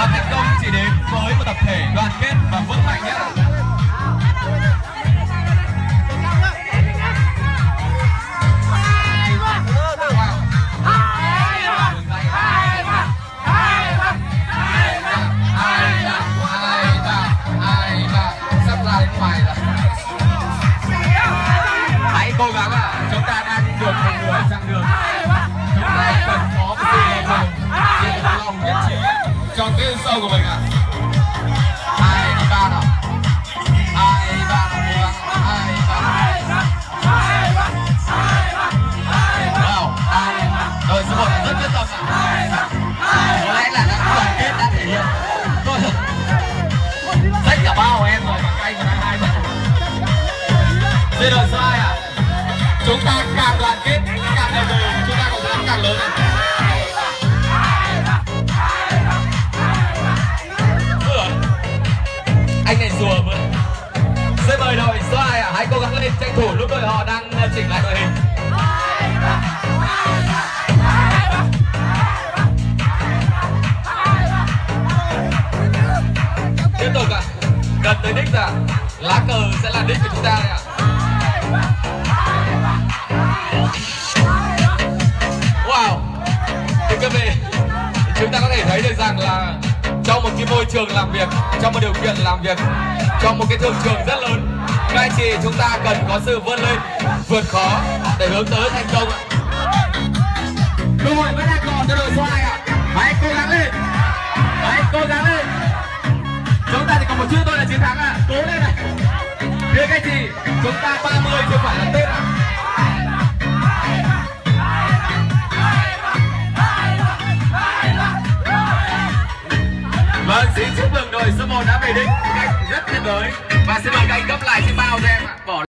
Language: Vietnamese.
Và thành công chỉ đến với một tập thể đoàn kết và vững mạnh nhất. Hãy cố gắng ạ, chúng ta đang được một nửa chặng đường. Chúng ta cần có một sự đồng lòng nhất trí cho cái sâu của mình ạ. 2, 3 nào. 2, 3 nào, cố gắng. 2, 3. Wow, rồi số 1 là rất quyết tâm ạ. Có lẽ là đã đoàn kết đã thể hiện. Rách cả bao của em rồi mà các anh còn đang 2 trận. Đây là số 2 ạ. Chúng ta càng đoàn kết, càng đều đều, chúng ta có thắng càng lớn. Anh này rùa vừa. Xin mời đội số 2 ạ, hãy cố gắng lên tranh thủ lúc đội họ đang chỉnh lại đội hình. Tiếp tục ạ, gần tới đích rồi ạ. Lá cờ sẽ là đích của chúng ta đây ạ. Wow, thưa quý vị, chúng ta có thể thấy được rằng là trong một cái môi trường làm việc, trong một điều kiện làm việc, trong một cái thương trường rất lớn, các anh chị chúng ta cần có sự vươn lên, vượt khó để hướng tới thành công ạ. Cơ hội vẫn đang còn cho đội số 2 ạ. Hãy cố gắng lên, hãy cố gắng lên. Chúng ta thì còn một chút thôi là chiến thắng ạ. Cố lên này. Thưa các anh chị, chúng ta 30 chứ không phải là Tết ạ. Vâng, xin chúc mừng đội số 1 đã về đích một cách rất tuyệt vời. Và xin mời các anh cấp lại chiếc bao cho em ạ.